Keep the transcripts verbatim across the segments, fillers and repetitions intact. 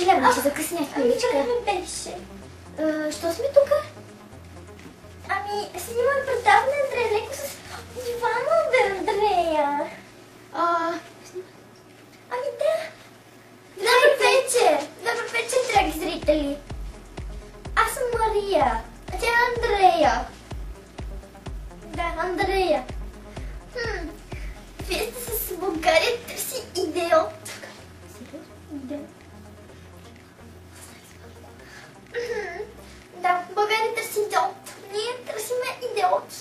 съжалявам, че закъснях, миличка. Ами, време беше. Що сме тук? Ами, снимам предаване Андрея леко с Ивана от Андрея. А... Ами да. Добър вечер. Добър вечер, драги зрители. Аз съм Мария, а тя е Андрея. Да, Андрея. Хм, вие сте с България търси идиот. Да. Да, България търси идиот. Ние търсиме идиот.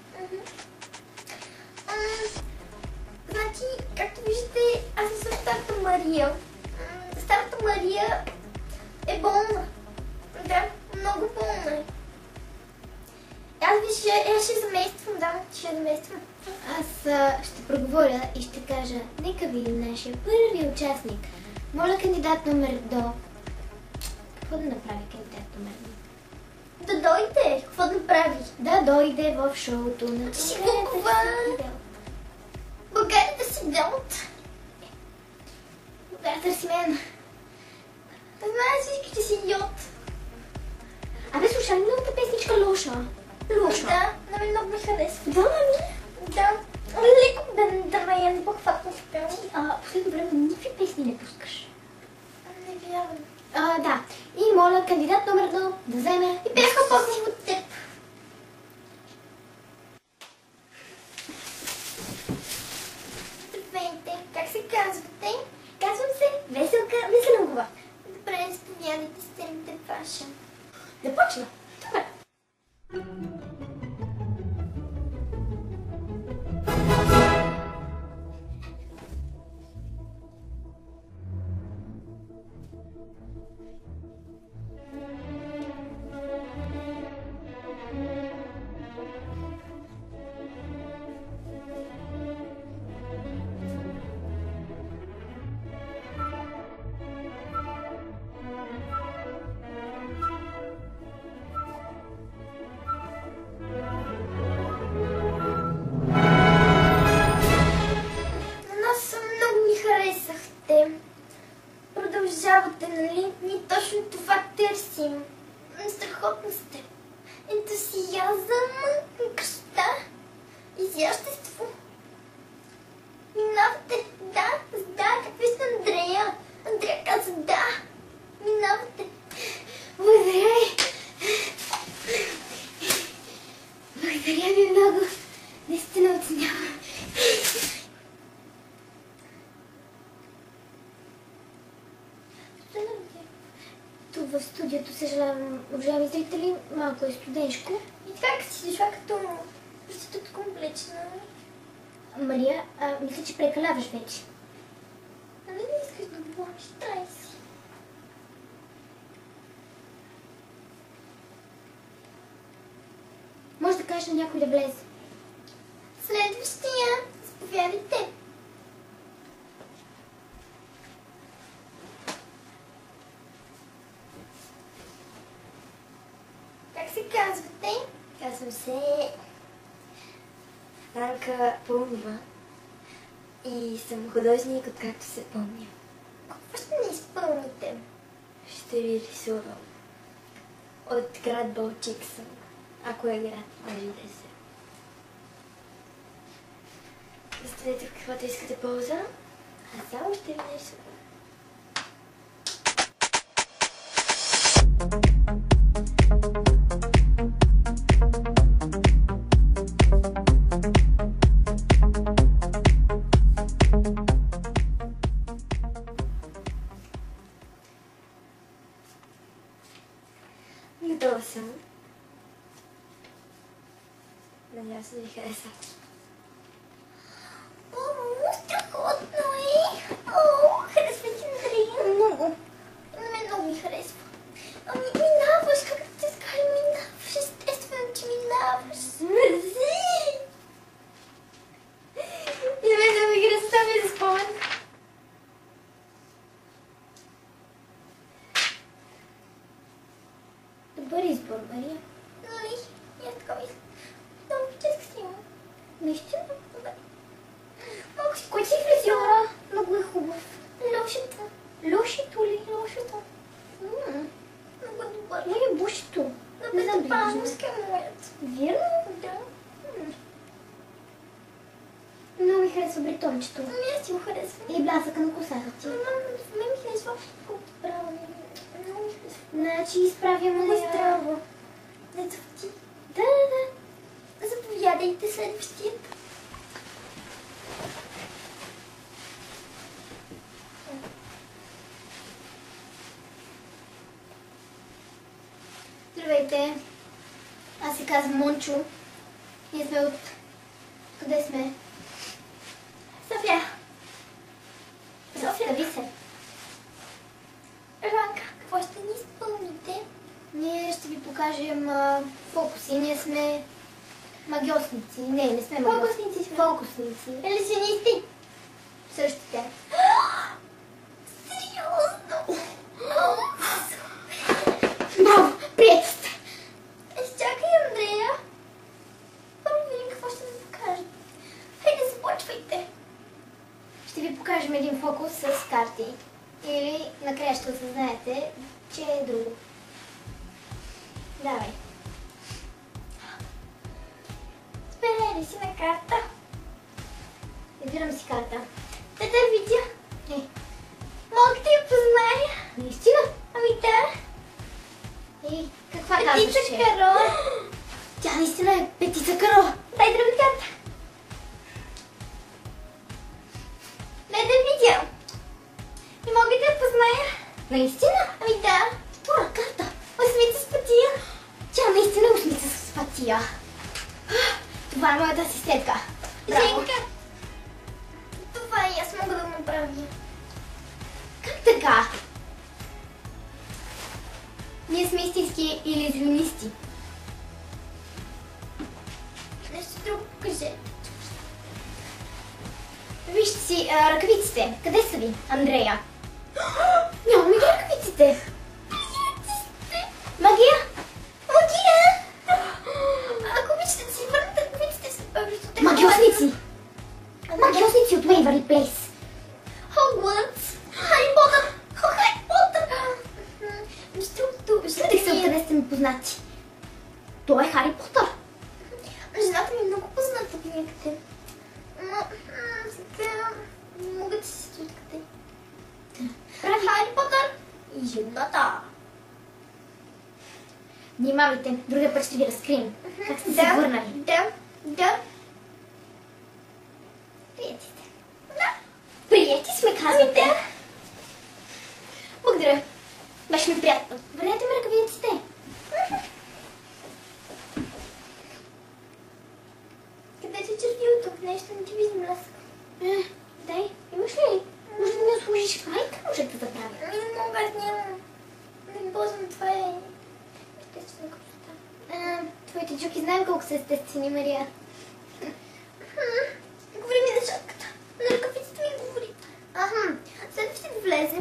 Значи, както виждате, аз съм старата Мария. Старата Мария е болна. Да, много болна е. Аз ви ще, аз ще замествам, да, ще замествам. Аз а, ще проговоря и ще кажа, нека види нашия първи участник. Моля, кандидат номер до. Какво да направи кандидат номер до? Да дойде, какво да прави? Да дойде в шоуто на Ще си кукува. България да си идиот. България търси мен. Да знаеш всички, че си идиот. Абе, слушай, новата песничка лоша. Лоша. Да, на мен много ми харесва. Да, ами? Да. Леко бе да ме я не по-хватно спял. А, последно време никакви песни не пускаш. Не вярвам. А, да. И моля кандидат номер едно да вземе... И бяха по-си от теб. Здравейте, как се казвате? Казвам се Веселка Веселугова. Добре, изповядайте сцените ваша. Да почна. Добре. Продължавате, нали? Ние точно това търсим. Страхотно сте. Ентусиазъм, красота, изящество. Минавате, да, да, какви сте Андрея? Андрея каза да. Минавате. Благодаря ви. Благодаря ви много. Наистина оценявам. Тук в студиото, съжалявам, уважаеми зрители, малко е студеншко. И как си дошла като проститут комплексна? Мария, а, мисля, че прекаляваш вече. Нали не искаш да говориш? Дай си. Може да кажеш на някой да влезе. Следващия. Заповядайте. Как се казвате? Казвам се Ранка Пълнова и съм художник, откакто се помня. Какво ще ни изпълните? Ще ви рисувам. От град Балчик съм. Ако е град, може да се. Оставете в каквото искате полза, а само ще ви нарисувам. Готова съм. Надявам се да ви хареса. О, страхотно е! О, харесва ти, Андрея. Много. На мен много ми харесва. Ами, минаваш, как да те скажа, минаваш. Естествено, че минаваш. Мерси! И мен да ми хареса, това ми е за спомен. Добър избор, Мария. Нали? И аз така мисля. Много ческа си има. Наистина? Добре. Малко си, кой си фризьора? Много е хубав. Лошито. Лошито? боли лошото. М, Много добър. Ой, е бушито. На Не знам дали виждаме. безопасност е моят. Вярно? Да. Много ми харесва бретончето. Ами аз си го харесвам. И блясъка на косата ти. Ама мен ми харесва колко право. Много ми харесва. Значи изправяме Много ли е я? здраво. Не цъфти. Да, да, да. Заповядайте следващият. Здравейте. Аз се казвам Мончо. Ние сме от... Къде сме? София. Представи се. Ранка, какво ще ни изпълните? Ние ще ви покажем а, фокуси. Ние сме магиосници. Не, не сме магиосници. Фокусници сме. Фокусници. Иллюзионисти. Същите. Сериозно? Браво! Приятели сте! Изчакай, Андрея. Първо видим какво ще ни покажат. Хайде, започвайте. Ще ви покажем един фокус с карти. Или накрая ще осъзнаете, че е друго. Давай. Сберели си на карта. Избирам си карта. Да те видя. Е, Мога да я позная. наистина? Ами да. И каква Петица казваше? каро. Тя наистина е петица каро. Дай друга карта. Дай да видя. Не мога да я позная. Наистина? Ами да. Втора карта. Осмица с пътия. Тя наистина е осмица с пътия. Това е моята асистентка. Браво. Женка. Това и аз мога да го направя. Как така? Ние сме истински илюзионисти. Нещо друго покажи. Вижте си а, ръкавиците. Къде са ви, Андрея? Нямаме ги ръкавиците. Магия? Магия! Ако обичате да си върнете ръкавиците си, обичате. Магиосници. Магиосници от Waverly Place. Хогвартс. Хари Потър. Хо, Хари Потър. Между другото, Съдих се откъде сте ми познати. Той е Хари Потър. жената ми е много позната в някъде. Но м, сега не мога да си се откъде. Прави. Хари Потър и жената. Внимавайте, другия път ще ви разкрием. Как сте се Да, върнали? да, да. Приятели сте. Да. Приятели сме, казвате. Ами да. Благодаря. Беше ми приятно. Върнете ми ръкавиците. Къде се червилото? Нещо не ти виждам ласка. Е, дай, имаш ли? Може да ми служиш майка, може да забравя. Ами не мога, аз нямам. Не ползвам, това е естествено красота. А, твоите джуки знаем колко са естествени, Мария. Говори ми за шапката. На ръкавицата ми говори. Аха, след ще да влезем.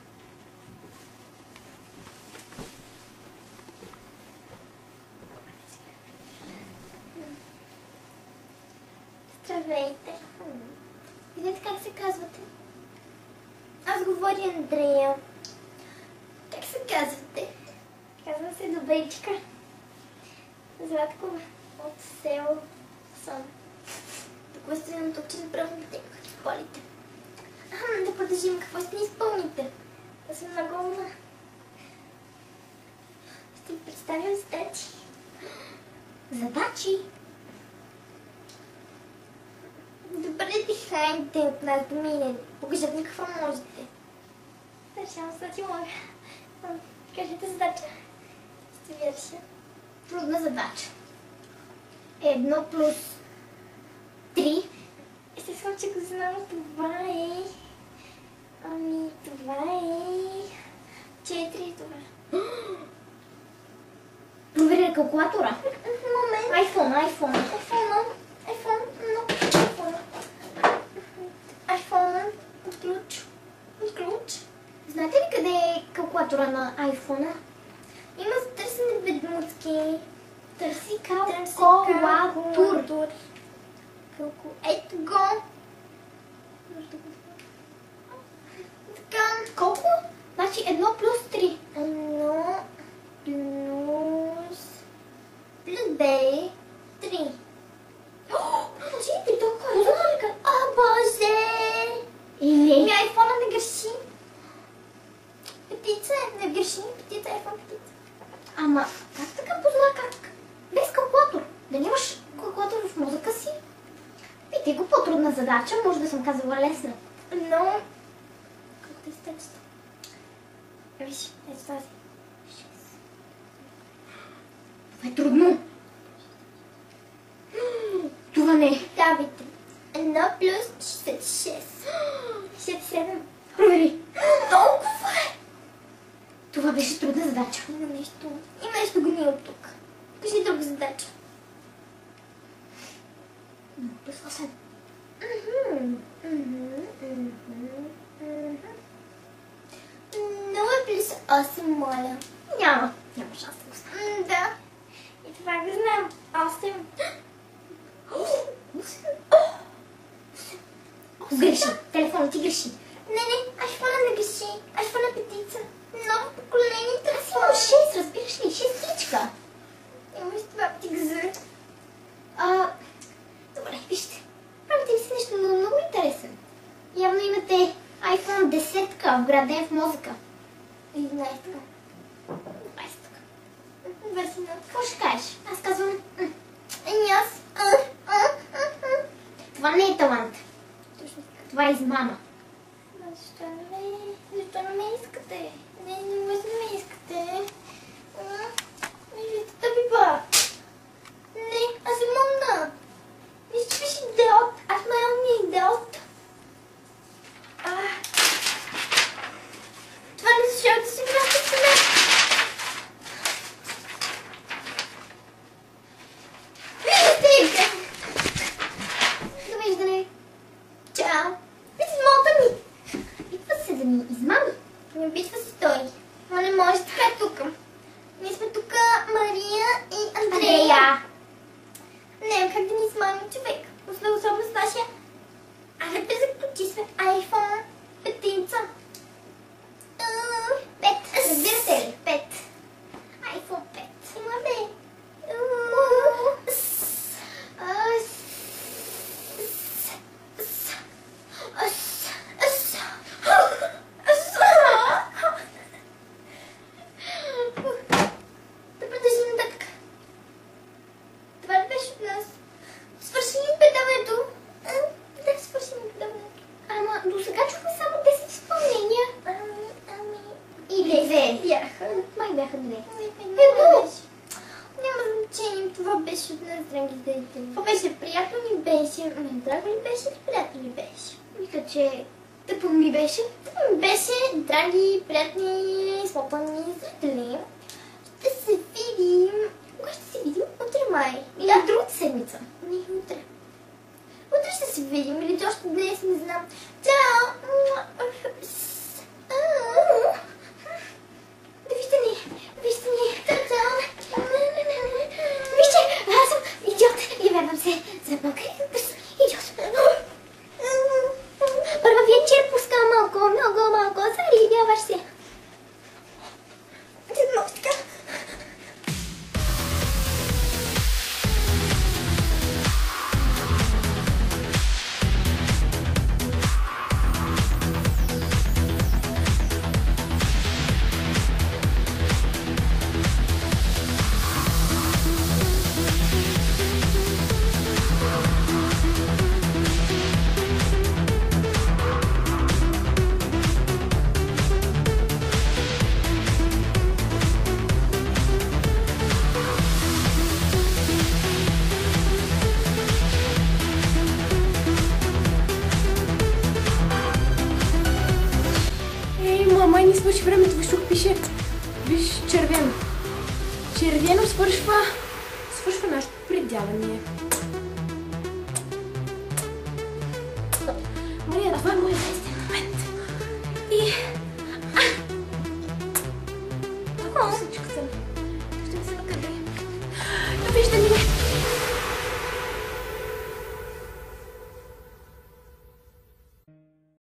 Здравейте. Видете как се казвате? Аз говоря Андрея. Как се казвате? Казвам се Добричка. Златкова. От село Сон. Тук стоям тук, че направо не те в полите. Аха, да продължим. Какво ще ни изпълните? Аз съм на голна. Ще ви представям задачи. Задачи. Добре, дихайте от нас да мине. Покажете ми какво можете. Решавам се да ти мога. Кажете задача. Ще ви реша. Трудна задача. Едно плюс три. Естествено, че го знам. Това е... Ами, това е... Четири, това. Провери калкулатора. Момент. Айфон, айфон. Айфона. Айфон. Много айфона. Айфона. От ключ. От ключ. Знаете ли къде е калкулатора на айфона? Има за търсене веднутки. Търси Търси калкулатор. Калку... Ето го. Така. Колко? Значи задача, може да съм казала лесна. Но... Колко е стачата? Виж, ето тази. Това е трудно. Това не е. Да, вижте. Едно плюс шестдесет и шест. шестдесет и седем. Провери. Толкова е! Това беше трудна задача. Има нещо. Има нещо гнило тук. Кажи друга задача. Плюс осем. нула плюс осем, моля. Няма. Няма шанс да го стане. М, Да. И това го знам. осем. Греши. Телефонът ти греши. Не, не, айфона не греши. Айфона петица. Ново поколение Аз имам телефон. шест, разбираш ли? Шестичка. Имаш това птигзър. А, добре, вижте. Правите ми си нещо много, много интересен. Явно имате iPhone десет, вграден в мозъка. единайсетка. двайсет. двайсет. Какво ще кажеш? Аз казвам, м, И аз. А, а, а, а. това не е талант. Точно така. Това е измама. Защо не ме, защо не ме искате? Не, не може да ме искате. Вижте, да би ба. Не, аз съм умна. Вижте, виж идиот. Аз най-умният идиот. А. Това не защо да си връща с мен. Вижте! Довиждане. Чао. Виж мота ми. Идва се да ни измами. Не обичва се той. Ма не може така тук. Ние сме тук Мария и Андрея. Андрея. Не, как да ни измами човек? Особено с нашия... Аре, бе, заключи сме iPhone петица. Пет. Разбира се ли? Пет. iPhone пет. Има бе. Да продължим нататък. Това ли беше от нас? Свърши ли предаването? А, да, свърши ли предаването? Ама до сега чухме само десет изпълнения. Ами, ами... Или две. Бяха. Май бяха две. Едно беше. Няма значение, това беше от нас, драги зрители. Това беше приятно ли беше? Ами, драго ли беше или приятно ли беше? Мисля, че тъпо ми беше. Това ми беше, драги, приятни, спокойни зрители. Ще се видим... Кога ще се видим? Утре май. Или другата седмица. Не, утре. Утре ще се видим или още днес, не знам. Чао! Да вижте ни. Вижте ни. Чао, чао! Вижте, аз съм идиот. И вярвам се. Запълкай. Идиот. Първа вечер пускам малко, много малко. Зарибяваш се. Може така. Май не свърши времето, виж тук пише. Виж, червено. Червено свършва, свършва нашето предяване. Мария, това е моят местен момент. И... Ако всичката. Ще се накъде. Виждаме